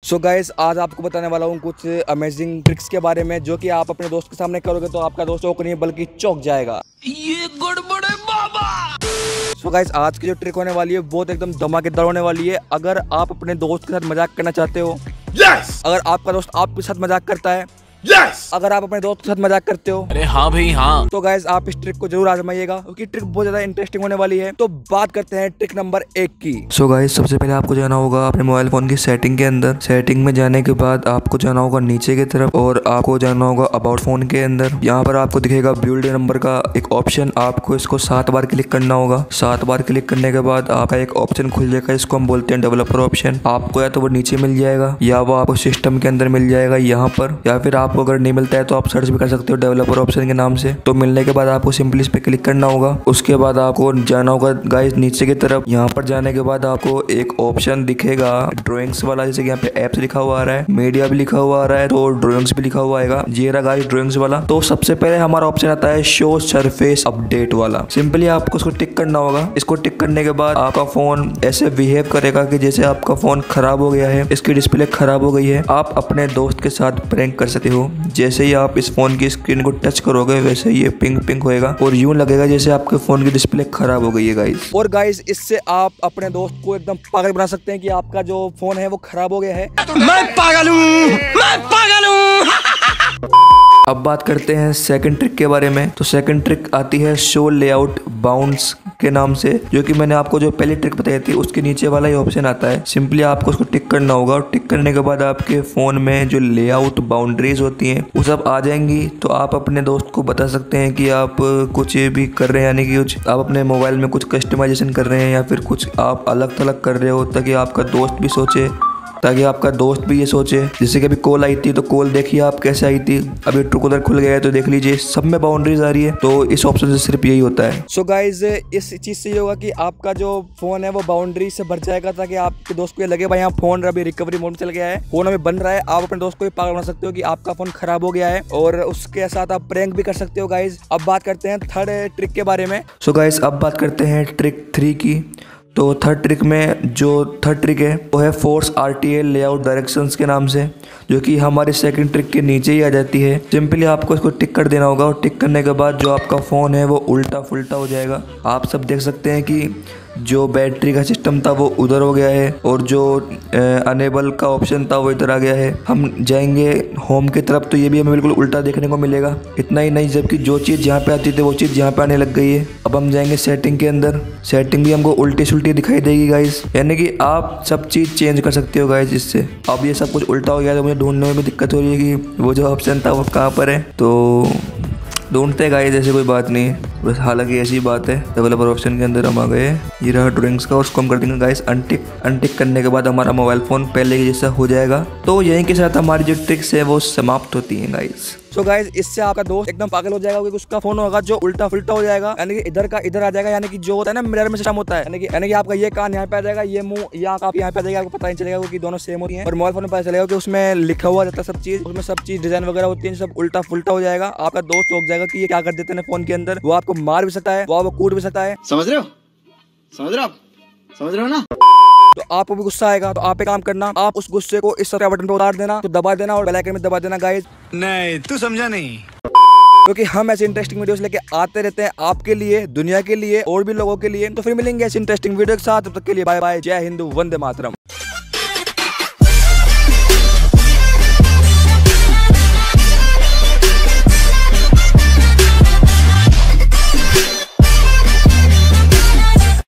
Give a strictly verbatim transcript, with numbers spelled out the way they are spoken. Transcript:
So guys आज आपको बताने वाला हूँ कुछ अमेजिंग ट्रिक्स के बारे में जो कि आप अपने दोस्त के सामने करोगे तो आपका दोस्त चौंक नहीं बल्कि चौंक जाएगा। ये गड़बड़ है बाबा। सो गाइस आज की जो ट्रिक होने वाली है बहुत एकदम धमाकेदार होने वाली है। अगर आप अपने दोस्त के साथ मजाक करना चाहते हो, yes! अगर आपका दोस्त आपके साथ मजाक करता है, yes! अगर आप अपने दोस्त के साथ मजाक करते हो, अरे हाँ भाई हाँ, तो गाइस आप इस ट्रिक को जरूर आजमाइएगा क्योंकि ट्रिक बहुत ज्यादा इंटरेस्टिंग होने वाली है। तो बात करते हैं ट्रिक नंबर एक की। सो so गाइस सबसे पहले आपको जाना होगा अपने मोबाइल फोन की सेटिंग के अंदर। सेटिंग में जाने के बाद आपको जाना होगा नीचे की तरफ और आपको जाना होगा अबाउट फोन के अंदर। यहाँ पर आपको दिखेगा बिल्ड नंबर का एक ऑप्शन, आपको इसको सात बार क्लिक करना होगा। सात बार क्लिक करने के बाद आपका एक ऑप्शन खुल जाएगा, इसको हम बोलते हैं डेवलपर ऑप्शन। आपको या तो वो नीचे मिल जाएगा या वो आपको सिस्टम के अंदर मिल जाएगा यहाँ पर, या फिर आपको अगर नहीं मिलता है तो आप सर्च भी कर सकते हो डेवलपर ऑप्शन के नाम से। तो मिलने के बाद आपको सिंपली इस पे क्लिक करना होगा। उसके बाद आपको जाना होगा गाइस नीचे की तरफ। यहाँ पर जाने के बाद आपको एक ऑप्शन दिखेगा ड्राइंग्स वाला, जैसे कि यहाँ पे एप्स लिखा हुआ आ रहा है, मीडिया भी लिखा हुआ आ रहा है, तो ड्राइंग्स भी लिखा हुआ आएगा। ये रहा गाइस ड्राइंग्स वाला। तो सबसे पहले हमारा ऑप्शन आता है शो सरफेस अपडेट वाला। सिंपली आपको इसको टिक करना होगा। इसको टिक करने के बाद आपका फोन ऐसे बिहेव करेगा कि जैसे आपका फोन खराब हो गया है, इसकी डिस्प्ले खराब हो गई है। आप अपने दोस्त के साथ प्रैंक कर सकते हो। जैसे ही आप इस फोन की स्क्रीन को टच करोगे वैसे ये पिंक पिंक होएगा और यूं लगेगा जैसे आपके फोन की डिस्प्ले खराब हो गई है गाइस। और गाइस इससे आप अपने दोस्त को एकदम पागल बना सकते हैं कि आपका जो फोन है वो खराब हो गया है। मैं पागल हूँ, मैं पागल हूँ। अब बात करते हैं सेकंड ट्रिक के बारे में। तो सेकंड ट्रिक आती है शो लेआउट बाउंड्स के नाम से, जो कि मैंने आपको जो पहली ट्रिक बताई थी उसके नीचे वाला ही ऑप्शन आता है। सिंपली आपको उसको टिक करना होगा और टिक करने के बाद आपके फोन में जो लेआउट बाउंड्रीज होती हैं वो सब आ जाएंगी। तो आप अपने दोस्त को बता सकते हैं कि आप कुछ भी कर रहे हैं, यानी कि कुछ आप अपने मोबाइल में कुछ कस्टमाइजेशन कर रहे हैं या फिर कुछ आप अलग थलग कर रहे हो, ताकि आपका दोस्त भी सोचे ताकि आपका दोस्त भी ये सोचे। जैसे कि अभी कॉल आई थी तो कॉल देखिए आप कैसे आई थी, अभी ट्रू कलर खुल गया है तो देख लीजिए सब में बाउंड्रीज आ रही है। तो इस ऑप्शन से सिर्फ यही होता है। सो so गाइज इस चीज से ये होगा कि आपका जो फोन है वो बाउंड्री से भर जाएगा, ताकि आपके दोस्त को ये लगे भाई यहाँ फोन अभी रिकवरी मोड में चल गया है, फोन अभी बन रहा है। आप अपने दोस्त को भी पागल बना सकते हो कि आपका फोन खराब हो गया है और उसके साथ आप प्रैंक भी कर सकते हो गाइज। अब बात करते हैं थर्ड ट्रिक के बारे में। सो so गाइज अब बात करते हैं ट्रिक थ्री की। तो थर्ड ट्रिक में जो थर्ड ट्रिक है वो है फोर्स आरटीएल लेआउट डायरेक्शंस के नाम से, जो कि हमारी सेकंड ट्रिक के नीचे ही आ जाती है। सिंपली आपको इसको टिक कर देना होगा और टिक करने के बाद जो आपका फ़ोन है वो उल्टा फुल्टा हो जाएगा। आप सब देख सकते हैं कि जो बैटरी का सिस्टम था वो उधर हो गया है और जो अनेबल का ऑप्शन था वो इधर आ गया है। हम जाएंगे होम की तरफ तो ये भी हमें बिल्कुल उल्टा देखने को मिलेगा। इतना ही नहीं, जबकि जो चीज़ यहाँ पे आती थी वो चीज़ यहाँ पे आने लग गई है। अब हम जाएंगे सेटिंग के अंदर, सेटिंग भी हमको उल्टी सुल्टी दिखाई देगी गाइस, यानी कि आप सब चीज़ चेंज कर सकते हो गाइस इससे। अब ये सब कुछ उल्टा हो गया तो मुझे ढूंढने में भी दिक्कत हो रही है कि वो जो ऑप्शन था वो कहाँ पर है। तो ढूंढते गाइस, ऐसी कोई बात नहीं है, बस हालांकि ऐसी बात है। डेवलपर ऑप्शन के अंदर हम आ गए, ये रहा ड्राइंग्स का, और उसको हम कर देंगे गाइस अनटिक। अनटिक करने के बाद हमारा मोबाइल फोन पहले के जैसा हो जाएगा। तो यहीं के साथ हमारी जो ट्रिक्स है वो समाप्त होती है गाइस। सो गाइस इससे आपका दोस्त एकदम पागल हो जाएगा क्योंकि उसका फोन होगा जो उल्टा फुल्टा हो जाएगा, यानी कि इधर का इधर आ जाएगा, यानी कि जो होता है ना मिरर में सिस्टम होता है, यानी कि यानी कि आपका ये कान यहाँ पे आ जाएगा, ये मुंह यहाँ आप यहाँ पे आ जाएगा, आपको पता नहीं चलेगा क्योंकि दोनों सेम होती हैं। और मोबाइल फोन में पता चलेगा कि उसमें लिखा हुआ रहता है सब चीज, उसमें सब चीज डिजाइन वगैरह होती है, सब उल्टा फुल्टा हो जाएगा। आपका दोस्त हो जाएगा कि ये क्या कर देते हैं फोन के अंदर, वो आपको मार भी सकता है, वो आपको कूट भी सकता है। समझ रहे हो समझ रहे हो आप समझ रहे हो ना। तो आपको भी गुस्सा आएगा, तो आप एक काम करना, आप उस गुस्से को इस तरह बटन पे उतार देना, तो दबा देना और बेल आइकन में दबा देना गाइस। नहीं तू समझा नहीं, क्योंकि हम ऐसे इंटरेस्टिंग वीडियोस लेके आते रहते हैं आपके लिए, दुनिया के लिए और भी लोगों के लिए। तो फिर मिलेंगे ऐसे इंटरेस्टिंग वीडियो के साथ, तब तक के लिए बाय बाय, जय हिंद, वंदे मातरम।